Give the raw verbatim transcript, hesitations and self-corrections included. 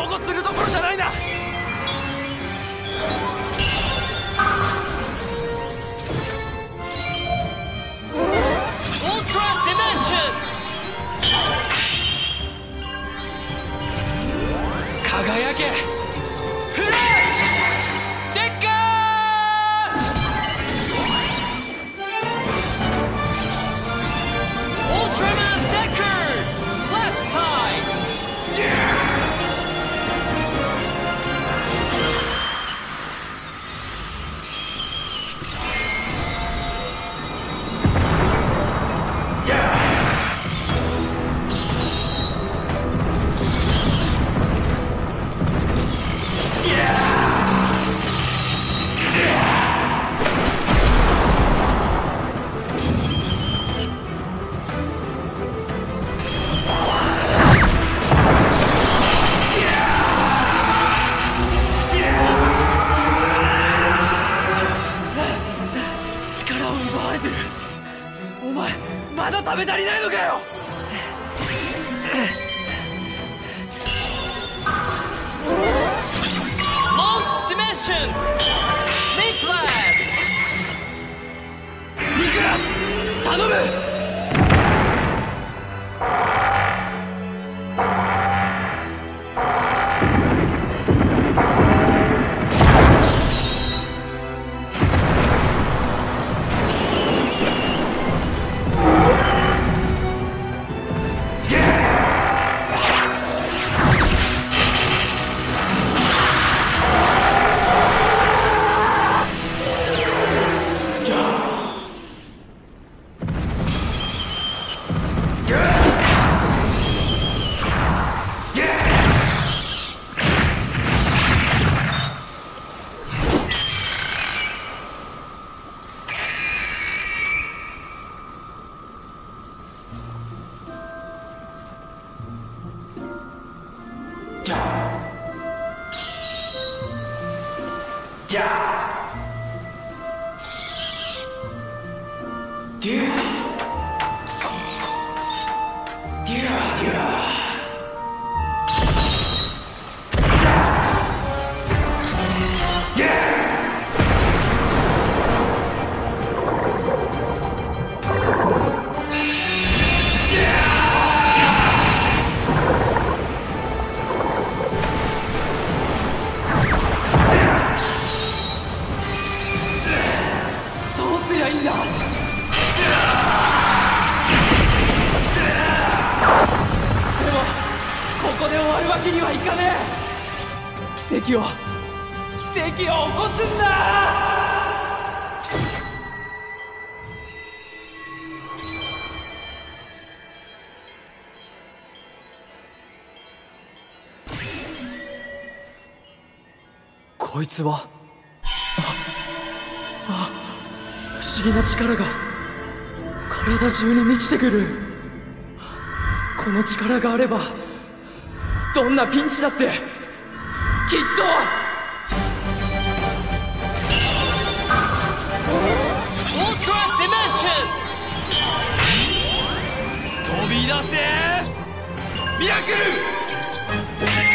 保護するどころじゃないな。輝けフラッシュデッカーウルトラマンデッカーフラッシュタイム。お前まだ食べ足りないのかよ。モンスディメンションメイプラスニクラス頼む。奇跡を奇跡を起こすんだ。こいつはああ不思議な力が体中に満ちてくる。この力があればどんなピンチだってきっとウルトラディメンション飛び出せミラクル